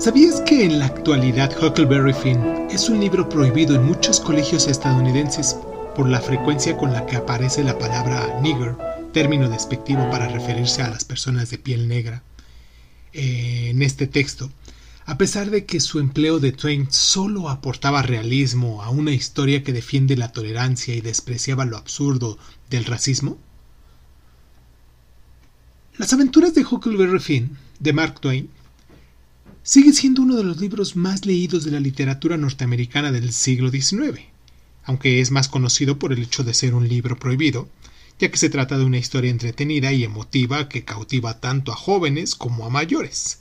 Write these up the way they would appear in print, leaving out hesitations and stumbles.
¿Sabías que en la actualidad Huckleberry Finn es un libro prohibido en muchos colegios estadounidenses por la frecuencia con la que aparece la palabra nigger, término despectivo para referirse a las personas de piel negra, en este texto? A pesar de que su empleo de Twain solo aportaba realismo a una historia que defiende la tolerancia y despreciaba lo absurdo del racismo. Las aventuras de Huckleberry Finn, de Mark Twain, sigue siendo uno de los libros más leídos de la literatura norteamericana del siglo XIX, aunque es más conocido por el hecho de ser un libro prohibido, ya que se trata de una historia entretenida y emotiva que cautiva tanto a jóvenes como a mayores.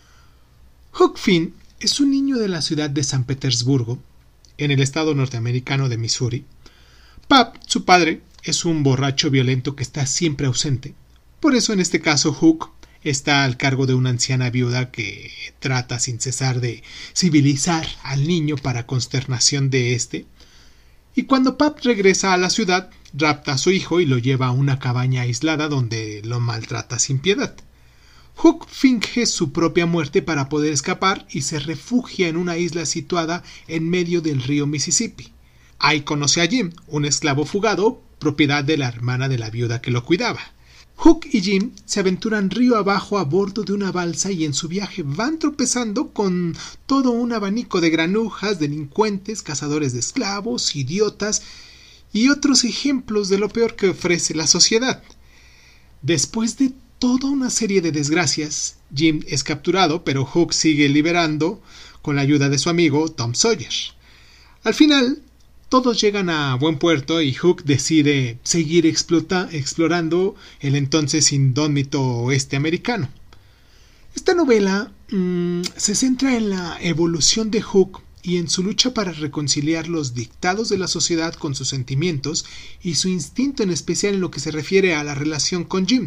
Huck Finn es un niño de la ciudad de San Petersburgo, en el estado norteamericano de Missouri. Pap, su padre, es un borracho violento que está siempre ausente. Por eso en este caso Huck está al cargo de una anciana viuda que trata sin cesar de civilizar al niño para consternación de éste. Y cuando Pap regresa a la ciudad, rapta a su hijo y lo lleva a una cabaña aislada donde lo maltrata sin piedad. Huck finge su propia muerte para poder escapar y se refugia en una isla situada en medio del río Mississippi. Ahí conoce a Jim, un esclavo fugado, propiedad de la hermana de la viuda que lo cuidaba. Huck y Jim se aventuran río abajo a bordo de una balsa y en su viaje van tropezando con todo un abanico de granujas, delincuentes, cazadores de esclavos, idiotas y otros ejemplos de lo peor que ofrece la sociedad. Después de toda una serie de desgracias, Jim es capturado, pero Huck sigue liberando con la ayuda de su amigo Tom Sawyer. Al final, todos llegan a buen puerto y Huck decide seguir explorando el entonces indómito oeste americano. Esta novela se centra en la evolución de Huck y en su lucha para reconciliar los dictados de la sociedad con sus sentimientos y su instinto, en especial en lo que se refiere a la relación con Jim.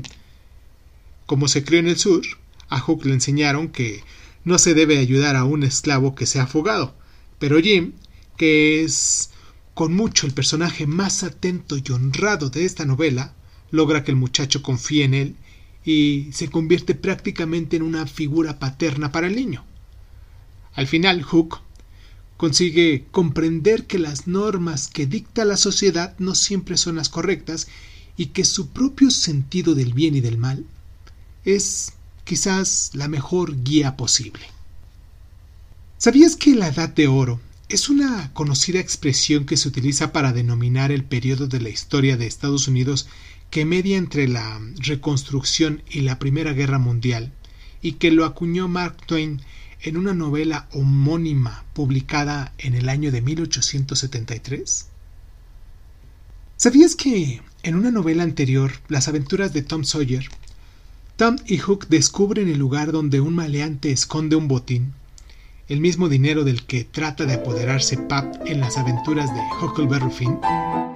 Como se crió en el sur, a Huck le enseñaron que no se debe ayudar a un esclavo que se ha fugado, pero Jim, que es con mucho el personaje más atento y honrado de esta novela, logra que el muchacho confíe en él y se convierte prácticamente en una figura paterna para el niño. Al final, Huck consigue comprender que las normas que dicta la sociedad no siempre son las correctas y que su propio sentido del bien y del mal es quizás la mejor guía posible. ¿Sabías que la Edad de Oro es una conocida expresión que se utiliza para denominar el periodo de la historia de Estados Unidos que media entre la Reconstrucción y la Primera Guerra Mundial, y que lo acuñó Mark Twain en una novela homónima publicada en el año de 1873? ¿Sabías que en una novela anterior, Las aventuras de Tom Sawyer, Tom y Huck descubren el lugar donde un maleante esconde un botín, el mismo dinero del que trata de apoderarse Pap en las aventuras de Huckleberry Finn?